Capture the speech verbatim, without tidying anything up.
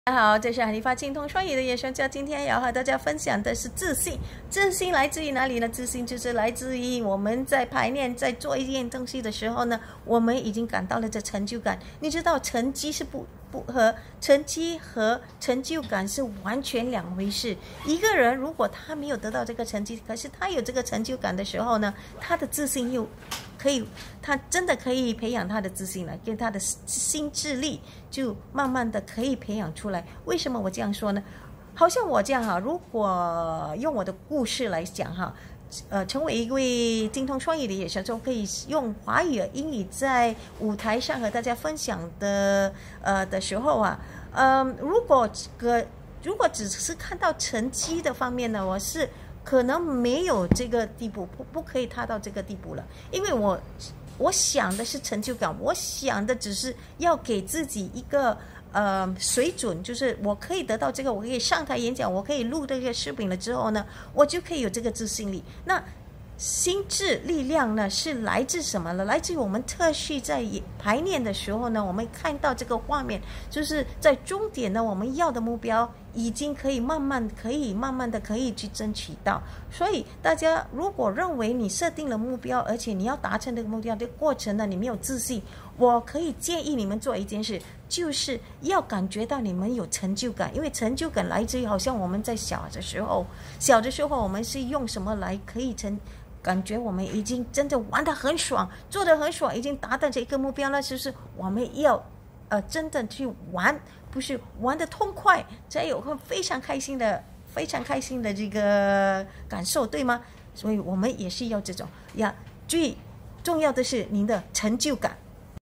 大家好，这是海丽发精通双语的野生教。今天要和大家分享的是自信。自信来自于哪里呢？自信就是来自于我们在排练、在做一件东西的时候呢，我们已经感到了这成就感。你知道，成绩是不不和成绩和成就感是完全两回事。一个人如果他没有得到这个成绩，可是他有这个成就感的时候呢，他的自信又可以，他真的可以培养他的自信了，跟他的心智力就慢慢的可以培养出来。为什么我这样说呢？好像我这样哈，如果用我的故事来讲哈，呃，成为一位精通双语的野生就可以用华语、英语在舞台上和大家分享的呃的时候啊，嗯、呃，如果这个如果只是看到成绩的方面呢，我是可能没有这个地步，不不可以踏到这个地步了，因为我我想的是成就感，我想的只是要给自己一个呃水准，就是我可以得到这个，我可以上台演讲，我可以录这个视频了之后呢，我就可以有这个自信力。那心智力量呢，是来自什么呢？来自于我们特序在排练的时候呢，我们看到这个画面，就是在终点呢，我们要的目标已经可以慢慢可以慢慢的可以去争取到。所以大家如果认为你设定了目标，而且你要达成这个目标的过程呢，你没有自信，我可以建议你们做一件事，就是要感觉到你们有成就感。因为成就感来自于好像我们在小的时候小的时候我们是用什么来可以成感觉我们已经真的玩得很爽，做得很爽，已经达到这个目标了，就是我们要呃真的去玩，不是玩得痛快才有个非常开心的非常开心的这个感受，对吗？所以我们也是要这种呀，最重要的是您的成就感。